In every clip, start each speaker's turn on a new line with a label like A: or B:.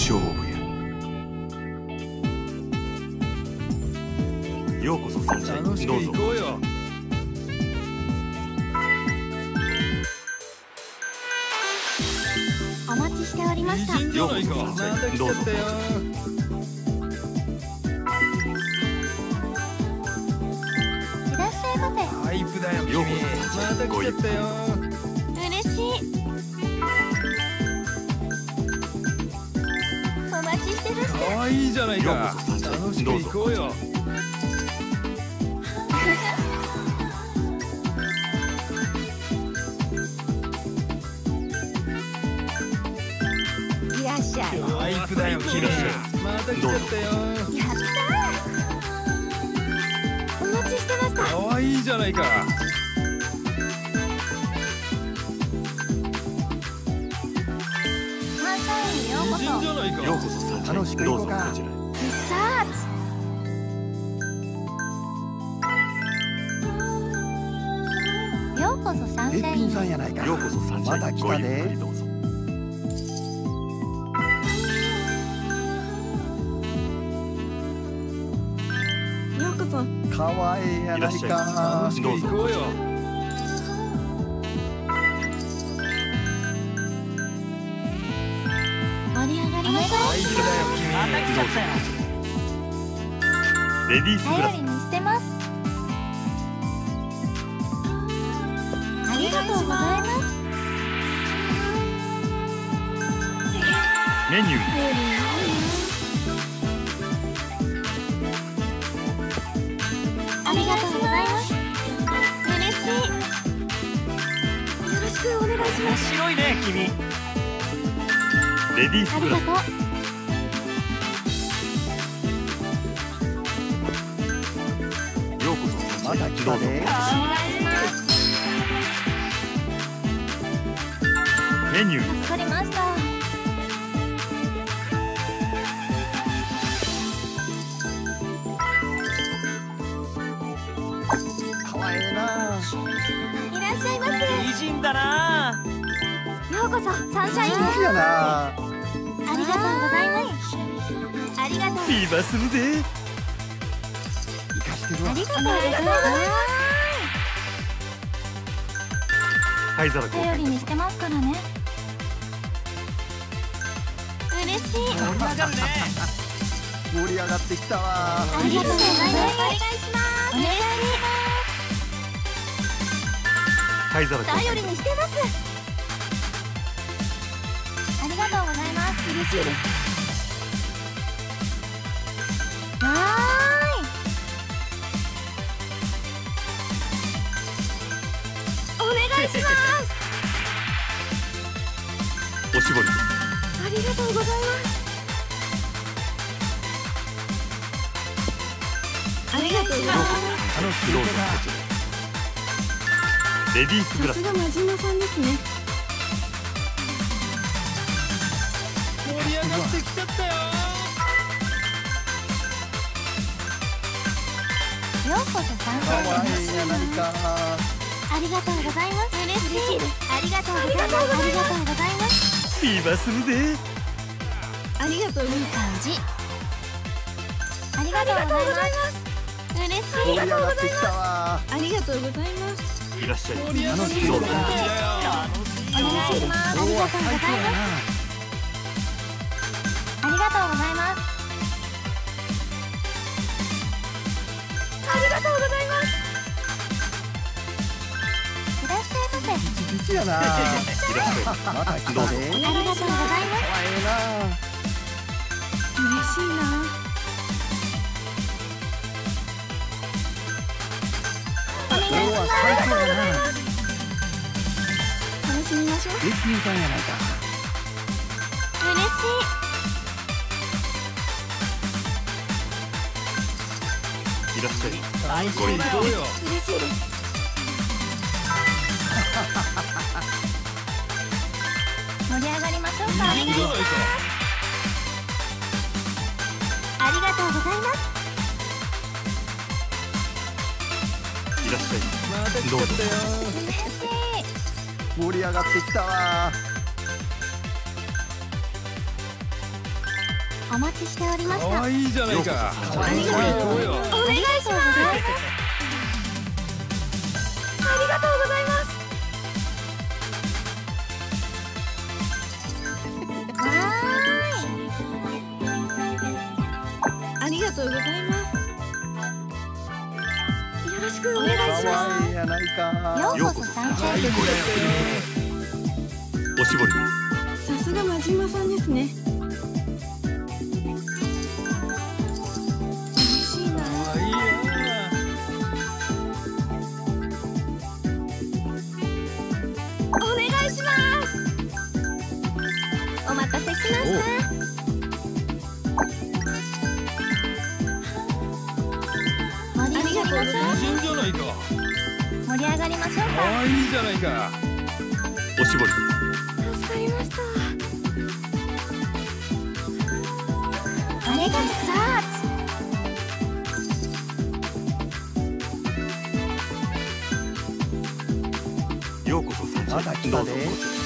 A: 勝負や。ようこそサンシャイン。
B: 楽しく行こうよ。
C: お待ちしておりました。
B: 美人じゃないか。また来ちゃったよ。
C: いらっしゃいませ。
B: パイプだよ君。
A: ようこそ
B: また来ちゃったよ。
C: 嬉しい。お待ちしてるって。
B: 可愛いじゃないか。
A: ようこそサンシャイン。
B: 楽しく行こうよ。
C: いらっしゃい。
B: パイプだよ君。また来ちゃったよ。
C: やったー。お待ちしてました。
B: 可愛いじゃないか。
C: サンシャインへようこ
B: 美人じ
C: そ。
B: ゃないか。
A: ようこそサンシャイン。
D: 楽しく行
A: どうぞ
D: こうか
A: こちらへ。
C: リサーチ。ようこそサンシ
D: べっぴん
C: ャインへ。
D: さんやないか。
A: ようこそサンシャイン。
D: また来
A: ごゆっく
D: たで
A: り。どうぞ。
C: ようこそ。
D: かわいいやない
A: いらっしゃい
D: か
B: 楽。しく行こうよ。
C: 盛り上がりましょ
B: パイプだよ君。
A: どうぞこちらへ。レディース
C: う。
A: グラス。
C: 頼りにしてます。ありがとうございます。
A: メニュー。
C: ありがとうございます。嬉しい。よろしくお願いします。
E: 白いね君。
A: レディースグラス。
C: ありがとう。
A: ようこそサンシャイン。
D: また来たで。
A: どうぞ。メニュー。
C: 助かりました。
D: かわいいな。
C: いらっしゃいませ。
E: 美人だな。
C: ようこそサンシャインへ。
D: 好きやな。
C: ありがとうございます。ありがとう。
A: ビーバーするぜ。
D: 生かしてるわ
C: あ。りがとうございます。
A: 灰皿交
C: 頼り
A: 換。
C: にしてますからね。嬉しい。
E: 盛り上がるね。
D: 盛り上がってきたわ。
C: ありがとうございます。お願いします。お願いし
A: 灰皿
C: ます。
A: 交換。
C: 頼りにしてます。ありがとうございます。嬉しいです。わーい。お願いします。
A: おしぼり。
C: ありがとうございます。ありがとうございます。
D: 楽しく
A: どうぞ
D: 行こうか。
A: こちらへ。レディースグラス。
C: さすが真島さんですね。
B: 盛り上がってきちゃったよ。
C: ようこそサンシ
D: か
C: ャイン
D: わい
C: へ。
D: いやないか。
C: ありがとうございます。嬉しいです。ありがとうございます。ありがとうございます。
A: ビーバーするぜ。
C: ありがとう。いい感じ。ありがとうございます。嬉しい。
D: 盛り上がってきたわ。
C: ありがとうございます。
A: いらっしゃい。
B: 盛り上がってきちゃったよ。
C: お願いします。あ
D: 今日は
C: りがとうございます。
D: 最高やな。
C: ありがとうございます。ありがとうございます。いらっしゃいませ。
D: ピチピチやな。
A: いらっしゃい。
D: また来
A: どうぞ。
D: たで。
C: ありがとうございます。
D: かわいいな。
C: 嬉しいな。お願いし
D: 今日は
C: ます。
D: 最高やな。
C: 楽しみましょう。
D: べっぴんさんやないか。
C: 嬉しい。
A: いらっしゃい。
B: 楽しく行こうよ。
C: 嬉しいです。盛り上がりましょうか。お願いします。ありがとうございます。
A: いらっしゃい。
B: また来ちゃったよ。
C: 嬉しい。
D: 盛り上がってきたわ。
C: お待ちしておりました。
B: 可愛いじゃないか。
C: ありがとう
B: 行こうよ。
C: お願いします。ありがとうございます。ありがとうございます。よろしくお願いし
D: 可
C: ま
D: 愛いやないか。
C: す。ようこそサンシャイン。
A: おしぼり
C: さすが真島さんですね。嬉しいな。
B: 可愛いや。
C: お願いします。お待たせしました。ありがとうございます。
B: 美人じゃないか。
C: 盛り上がりましょうか。
B: 可愛いじゃないか。
A: おしぼり
C: 助かりました。あれがサーツ。
A: ようこそサンシ
D: まだ
A: ャイン。どうぞ
D: 来たで。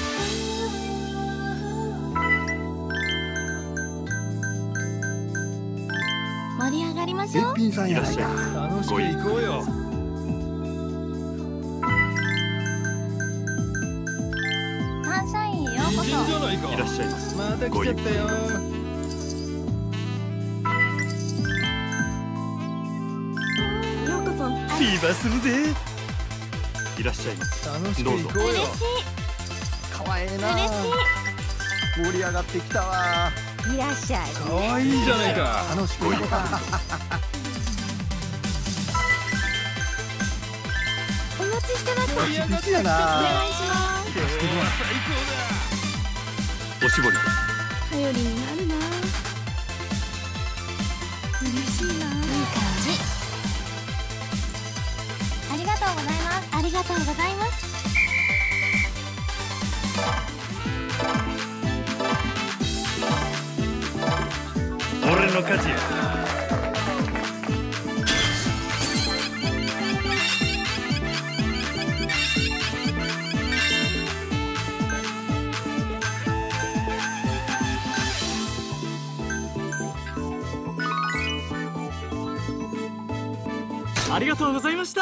C: 盛り上がりまし
D: べっ
C: ょう。
D: ぴんさんや
A: いらっしゃい。
D: ないか。
B: 楽しく行こうよ。
C: サンシャインへようこ
B: 美人じ
C: そ。
B: ゃないか。
A: いらっしゃいます。
B: また来ちゃったよ。
C: ようこそ。
B: フィーバーするぜ。
A: いらっしゃいます。
B: 楽しく行こうよ。
C: 嬉しい。
D: 可愛いな。
C: 嬉し
D: 盛り上がってきたわ。
C: い。いらっしゃい。
B: 可愛いじゃないか。
D: 楽しく行こうか。
C: お待ちしてました。
B: 盛り上がってきた。
D: やな。
C: お願いします。
B: 今日は最高
A: おしぼり
C: 頼りになるな。嬉しいな。いい感じ。ありがとうございます。ありがとうございます。
A: 俺の勝ちや。
E: ありがとうございました。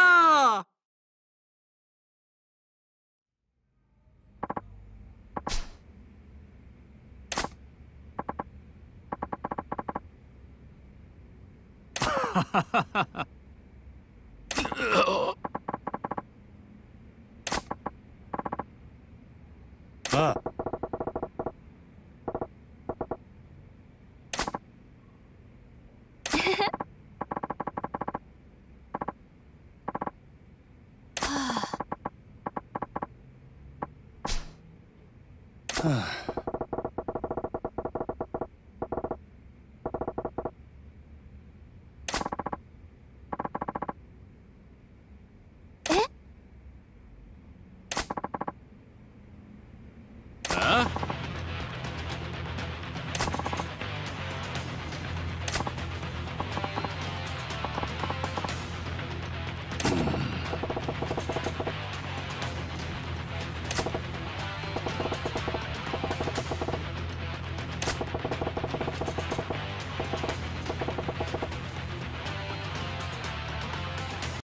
A: ああ。
D: はあ